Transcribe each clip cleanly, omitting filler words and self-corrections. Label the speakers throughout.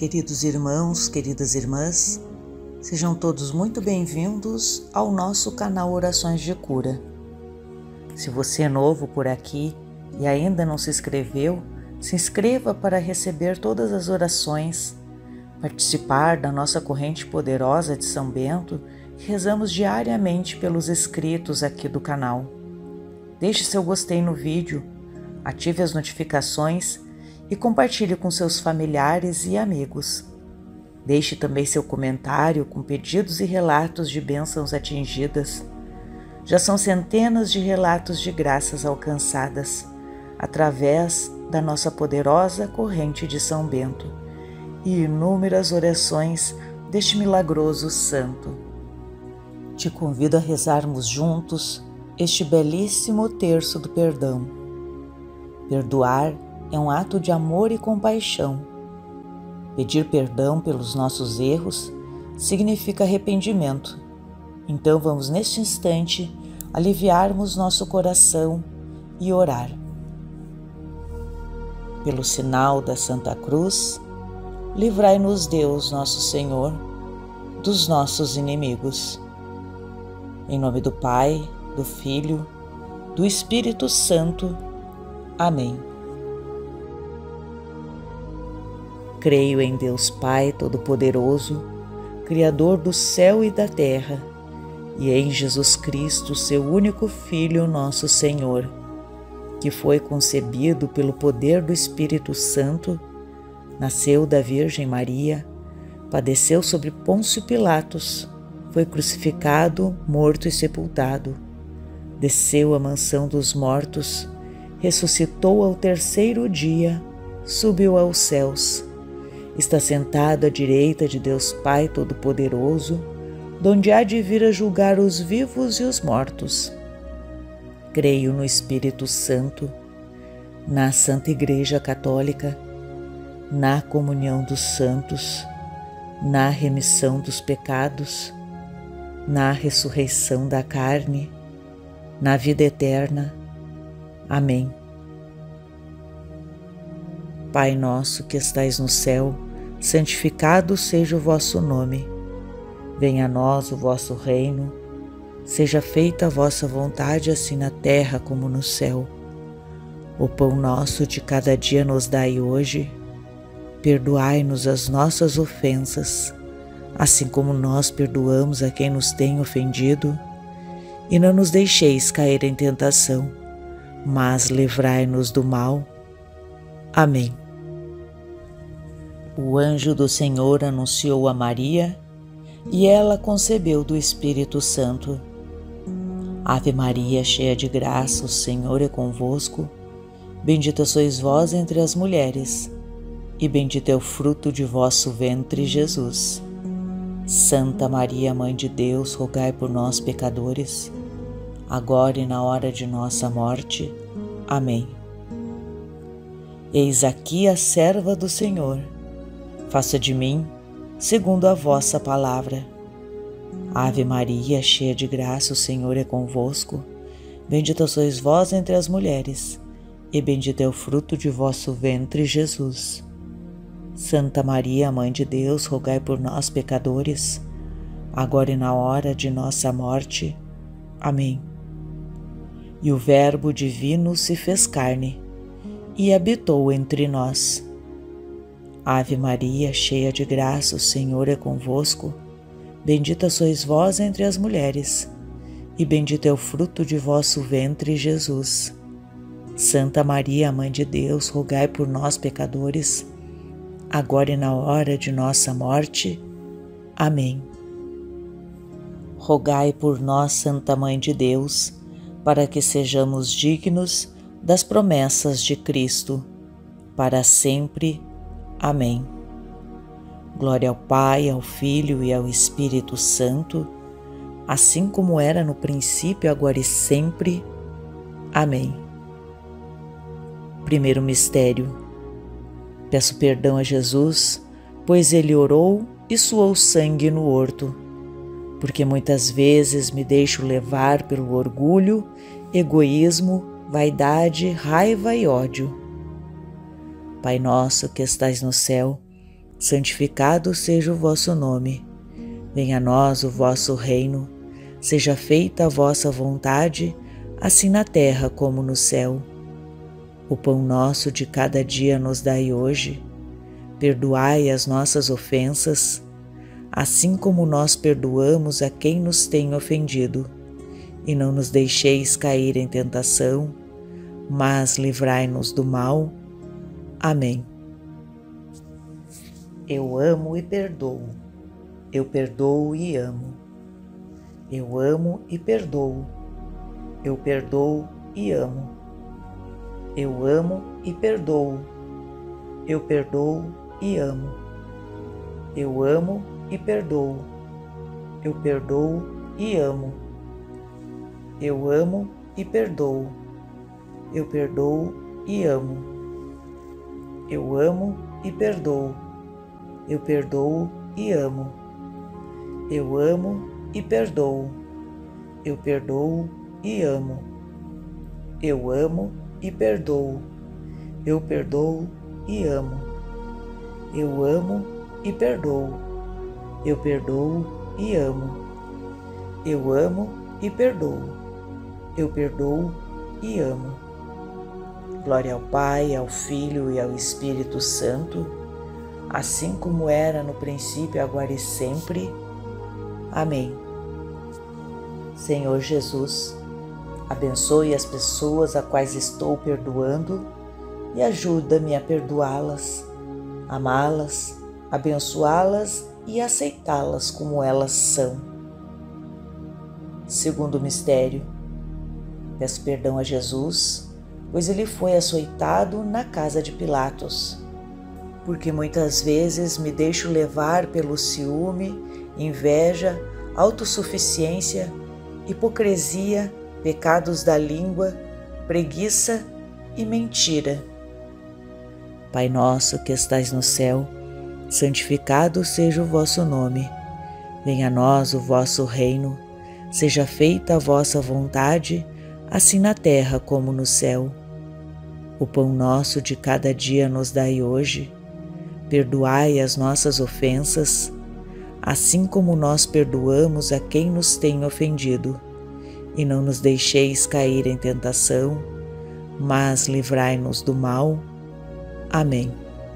Speaker 1: Queridos irmãos, queridas irmãs, sejam todos muito bem-vindos ao nosso canal Orações de Cura. Se você é novo por aqui e ainda não se inscreveu, se inscreva para receber todas as orações, participar da nossa corrente poderosa de São Bento, que rezamos diariamente pelos inscritos aqui do canal. Deixe seu gostei no vídeo, ative as notificações e compartilhe com seus familiares e amigos. Deixe também seu comentário com pedidos e relatos de bênçãos atingidas. Já são centenas de relatos de graças alcançadas através da nossa poderosa corrente de São Bento e inúmeras orações deste milagroso santo. Te convido a rezarmos juntos este belíssimo terço do perdão. Perdoar é um ato de amor e compaixão. Pedir perdão pelos nossos erros significa arrependimento. Então vamos neste instante aliviarmos nosso coração e orar. Pelo sinal da Santa Cruz, livrai-nos Deus, nosso Senhor, dos nossos inimigos. Em nome do Pai, do Filho, do Espírito Santo. Amém. Creio em Deus Pai Todo-Poderoso, Criador do céu e da terra, e em Jesus Cristo, seu único Filho, nosso Senhor, que foi concebido pelo poder do Espírito Santo, nasceu da Virgem Maria, padeceu sobre Pôncio Pilatos, foi crucificado, morto e sepultado, desceu à mansão dos mortos, ressuscitou ao terceiro dia, subiu aos céus, está sentado à direita de Deus Pai Todo-Poderoso, donde há de vir a julgar os vivos e os mortos. Creio no Espírito Santo, na Santa Igreja Católica, na comunhão dos santos, na remissão dos pecados, na ressurreição da carne, na vida eterna. Amém. Pai nosso que estais no céu, santificado seja o vosso nome. Venha a nós o vosso reino. Seja feita a vossa vontade, assim na terra como no céu. O pão nosso de cada dia nos dai hoje. Perdoai-nos as nossas ofensas, assim como nós perdoamos a quem nos tem ofendido. E não nos deixeis cair em tentação, mas livrai-nos do mal. Amém. O anjo do Senhor anunciou a Maria, e ela concebeu do Espírito Santo. Ave Maria, cheia de graça, o Senhor é convosco. Bendita sois vós entre as mulheres, e bendito é o fruto de vosso ventre, Jesus. Santa Maria, Mãe de Deus, rogai por nós, pecadores, agora e na hora de nossa morte. Amém. Eis aqui a serva do Senhor. Faça de mim segundo a vossa palavra. Ave Maria, cheia de graça, o Senhor é convosco. Bendita sois vós entre as mulheres, e bendito é o fruto de vosso ventre, Jesus. Santa Maria, Mãe de Deus, rogai por nós, pecadores, agora e na hora de nossa morte. Amém. E o Verbo divino se fez carne e habitou entre nós. Ave Maria, cheia de graça, o Senhor é convosco. Bendita sois vós entre as mulheres, e bendito é o fruto de vosso ventre, Jesus. Santa Maria, Mãe de Deus, rogai por nós, pecadores, agora e na hora de nossa morte. Amém. Rogai por nós, Santa Mãe de Deus, para que sejamos dignos das promessas de Cristo, para sempre. Amém. Glória ao Pai, ao Filho e ao Espírito Santo, assim como era no princípio, agora e sempre. Amém. Primeiro mistério. Peço perdão a Jesus, pois ele orou e suou sangue no horto, porque muitas vezes me deixo levar pelo orgulho, egoísmo, vaidade, raiva e ódio. Pai nosso que estais no céu, santificado seja o vosso nome. Venha a nós o vosso reino, seja feita a vossa vontade, assim na terra como no céu. O pão nosso de cada dia nos dai hoje. Perdoai as nossas ofensas, assim como nós perdoamos a quem nos tem ofendido. E não nos deixeis cair em tentação, mas livrai-nos do mal. Amém. Eu amo e perdoo. Eu perdoo e amo. Eu amo e perdoo. Eu perdoo e amo. Eu amo e perdoo. Eu perdoo e amo. Eu amo e perdoo. Eu perdoo e amo. Eu amo e perdoo. Eu perdoo e amo. Eu amo e perdoo. Eu perdoo e amo. Eu amo e perdoo. Eu perdoo e amo. Eu amo e perdoo. Eu perdoo e amo. Eu amo e perdoo. Eu perdoo e amo. Eu amo e perdoo. Eu perdoo e amo. Glória ao Pai, ao Filho e ao Espírito Santo, assim como era no princípio, agora e sempre. Amém. Senhor Jesus, abençoe as pessoas a quais estou perdoando e ajuda-me a perdoá-las, amá-las, abençoá-las e aceitá-las como elas são. Segundo mistério, peço perdão a Jesus, pois ele foi açoitado na casa de Pilatos, porque muitas vezes me deixo levar pelo ciúme, inveja, autossuficiência, hipocrisia, pecados da língua, preguiça e mentira. Pai nosso que estais no céu, santificado seja o vosso nome. Venha a nós o vosso reino, seja feita a vossa vontade, assim na terra como no céu. O pão nosso de cada dia nos dai hoje. Perdoai as nossas ofensas, assim como nós perdoamos a quem nos tem ofendido. E não nos deixeis cair em tentação, mas livrai-nos do mal. Amém.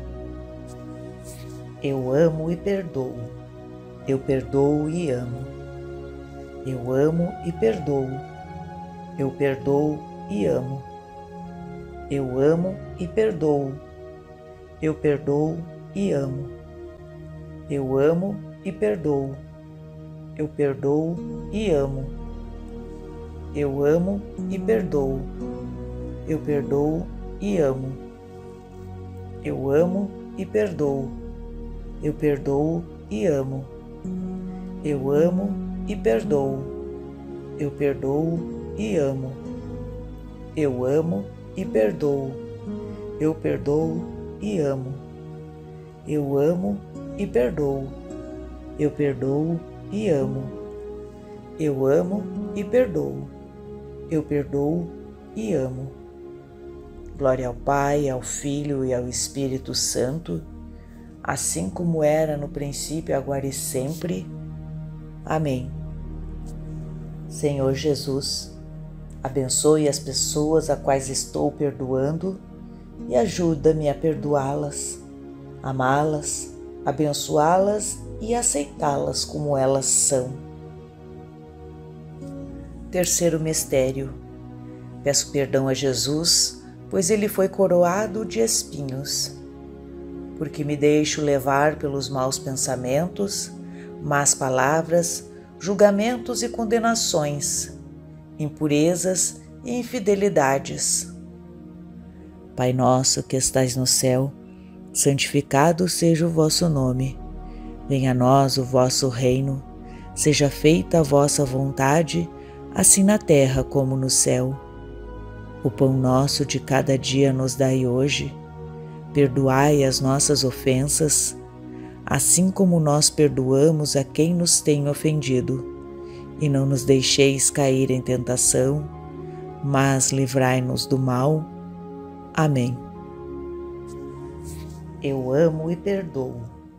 Speaker 1: Eu amo e perdoo. Eu perdoo e amo. Eu amo e perdoo. Eu perdoo e amo. Eu amo e perdoo. Eu perdoo e amo. Eu amo e perdoo. Eu perdoo e amo. Eu amo e perdoo. Eu perdoo e amo. Eu amo e perdoo. Eu perdoo e amo. Eu amo e perdoo. Eu perdoo e amo. Eu amo e perdoo. Eu perdoo e amo. Eu amo e perdoo. Eu perdoo e amo. Eu amo e perdoo. Eu perdoo e amo. Glória ao Pai, ao Filho e ao Espírito Santo, assim como era no princípio, agora e sempre. Amém. Senhor Jesus, abençoe as pessoas a quais estou perdoando e ajuda-me a perdoá-las, amá-las, abençoá-las e aceitá-las como elas são. Terceiro mistério. Peço perdão a Jesus, pois ele foi coroado de espinhos, porque me deixo levar pelos maus pensamentos, más palavras, julgamentos e condenações, impurezas e infidelidades. Pai nosso que estais no céu, santificado seja o vosso nome. Venha a nós o vosso reino, seja feita a vossa vontade, assim na terra como no céu. O pão nosso de cada dia nos dai hoje. Perdoai as nossas ofensas, assim como nós perdoamos a quem nos tem ofendido. E não nos deixeis cair em tentação, mas livrai-nos do mal. Amém. Eu amo e perdoo.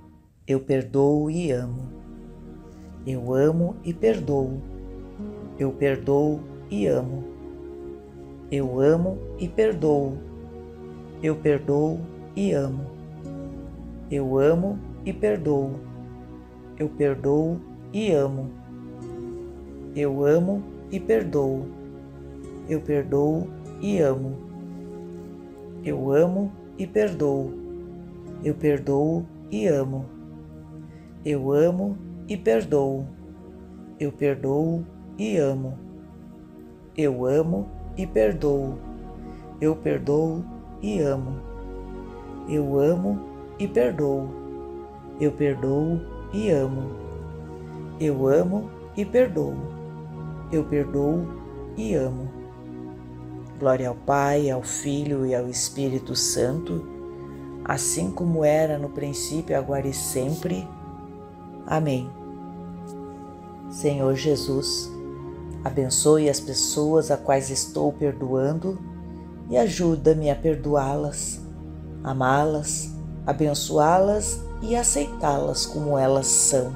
Speaker 1: Eu perdoo e amo. Eu amo e perdoo. Eu perdoo e amo. Eu amo e perdoo. Eu perdoo e amo. Eu amo e perdoo. Eu perdoo e amo. Eu amo e perdoo. Eu perdoo e amo. Eu amo e perdoo. Eu perdoo e amo. Eu amo e perdoo. Eu perdoo e amo. Eu amo e perdoo. Eu perdoo e amo. Eu amo e perdoo. Eu perdoo e amo. Eu amo e perdoo. Eu perdoo e amo. Glória ao Pai, ao Filho e ao Espírito Santo, assim como era no princípio, agora e sempre. Amém. Senhor Jesus, abençoe as pessoas a quais estou perdoando e ajuda-me a perdoá-las, amá-las, abençoá-las e aceitá-las como elas são.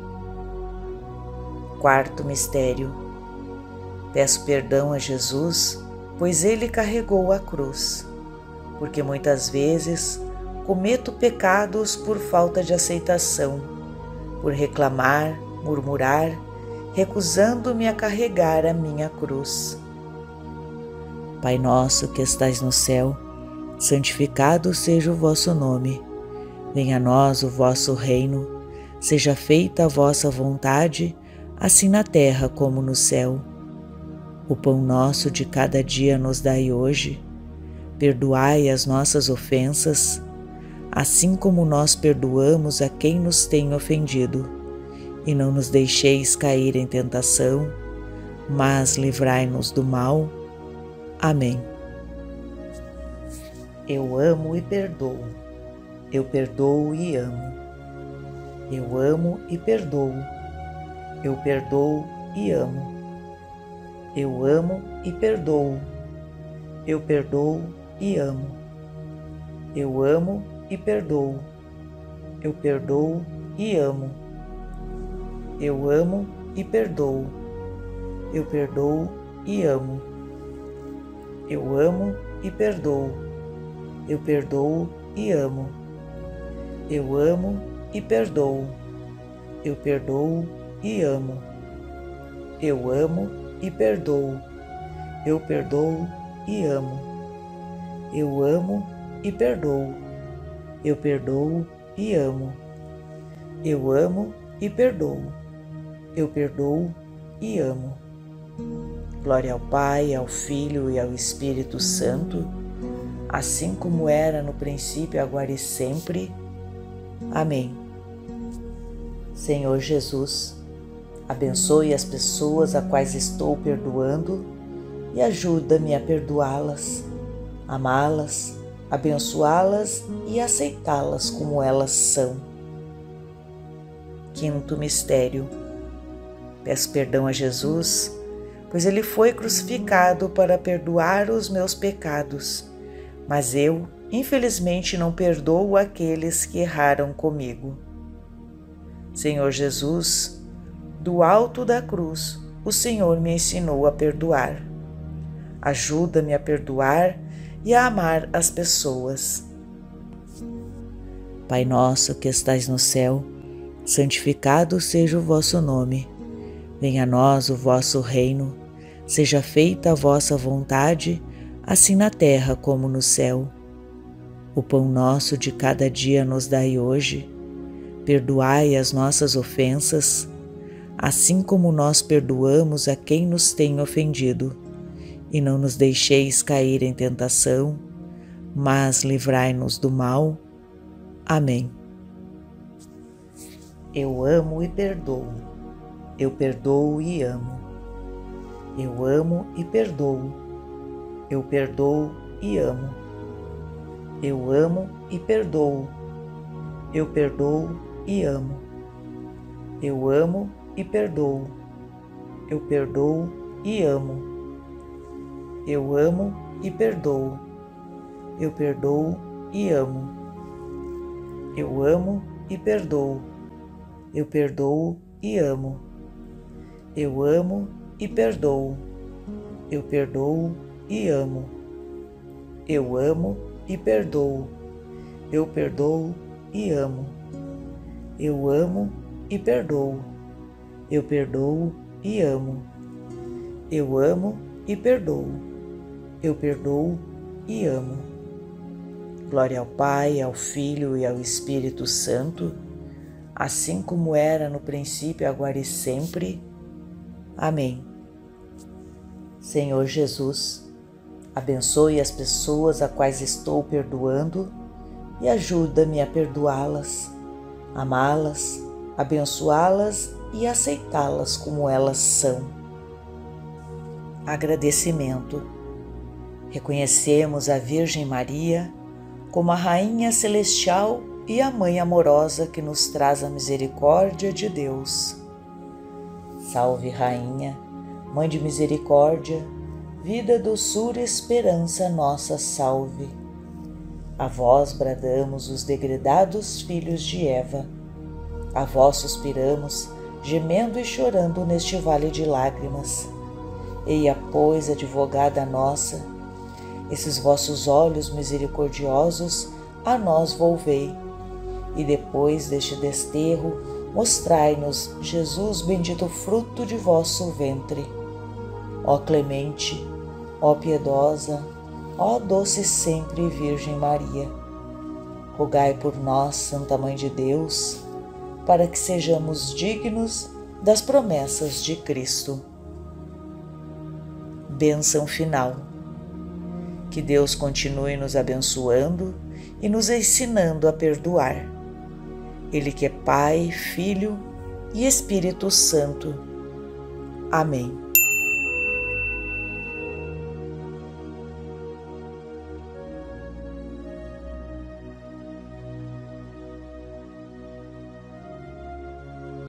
Speaker 1: Quarto mistério. Peço perdão a Jesus, pois Ele carregou a cruz, porque muitas vezes cometo pecados por falta de aceitação, por reclamar, murmurar, recusando-me a carregar a minha cruz. Pai nosso que estais no céu, santificado seja o vosso nome. Venha a nós o vosso reino, seja feita a vossa vontade, assim na terra como no céu. O pão nosso de cada dia nos dai hoje. Perdoai as nossas ofensas, assim como nós perdoamos a quem nos tem ofendido. E não nos deixeis cair em tentação, mas livrai-nos do mal. Amém. Eu amo e perdoo. Eu perdoo e amo. Eu amo e perdoo. Eu perdoo e amo. Eu amo e perdoo. Eu perdoo e amo. Eu amo e perdoo. Eu perdoo e amo. Eu amo e perdoo. Eu perdoo e amo. Eu amo e perdoo. Eu perdoo e amo. Eu amo e perdoo. Eu perdoo e amo. Eu amo e perdoo. Eu perdoo e amo. Eu amo e perdoo. Eu perdoo e amo. Eu amo e perdoo. Eu perdoo e amo. Glória ao Pai, ao Filho e ao Espírito Santo, assim como era no princípio, agora e sempre. Amém. Senhor Jesus, abençoe as pessoas a quais estou perdoando e ajuda-me a perdoá-las, amá-las, abençoá-las e aceitá-las como elas são. Quinto mistério. Peço perdão a Jesus, pois Ele foi crucificado para perdoar os meus pecados, mas eu, infelizmente, não perdoo aqueles que erraram comigo. Senhor Jesus, do alto da cruz, o Senhor me ensinou a perdoar. Ajuda-me a perdoar e a amar as pessoas. Pai nosso que estais no céu, santificado seja o vosso nome. Venha a nós o vosso reino, seja feita a vossa vontade, assim na terra como no céu. O pão nosso de cada dia nos dai hoje. Perdoai as nossas ofensas, assim como nós perdoamos a quem nos tem ofendido. E não nos deixeis cair em tentação, mas livrai-nos do mal. Amém. Eu amo e perdoo. Eu perdoo e amo. Eu amo e perdoo. Eu perdoo e amo. Eu amo e perdoo. Eu perdoo e amo. Eu amo e perdoo. Eu perdoo e amo. Eu amo e perdoo. Eu perdoo e amo. Eu amo e perdoo. Eu perdoo e amo. Eu amo e perdoo. Eu perdoo e amo. Eu amo e perdoo. Eu perdoo e amo. Eu amo e perdoo. Eu perdoo e amo. Eu amo e perdoo. Eu perdoo e amo. Glória ao Pai, ao Filho e ao Espírito Santo, assim como era no princípio, agora e sempre. Amém. Senhor Jesus, abençoe as pessoas a quais estou perdoando e ajuda-me a perdoá-las, amá-las, abençoá-las e aceitá-las como elas são. Agradecimento. Reconhecemos a Virgem Maria como a Rainha Celestial e a Mãe amorosa que nos traz a misericórdia de Deus. Salve, Rainha, Mãe de misericórdia, vida, doçura, esperança, nossa salve. A vós bradamos os degredados filhos de Eva. A vós suspiramos, gemendo e chorando neste vale de lágrimas. Eia, pois, advogada nossa, esses vossos olhos misericordiosos a nós volvei, e depois deste desterro mostrai-nos Jesus, bendito fruto de vosso ventre. Ó clemente, ó piedosa, ó doce sempre Virgem Maria, rogai por nós, Santa Mãe de Deus, para que sejamos dignos das promessas de Cristo. Bênção final. Que Deus continue nos abençoando e nos ensinando a perdoar. Ele que é Pai, Filho e Espírito Santo. Amém.